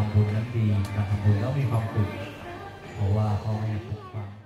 ำบุญนั้นดีการทำบุญแล้วมีความสุขเพราะว่าพ่อแม่ปลูกฝัง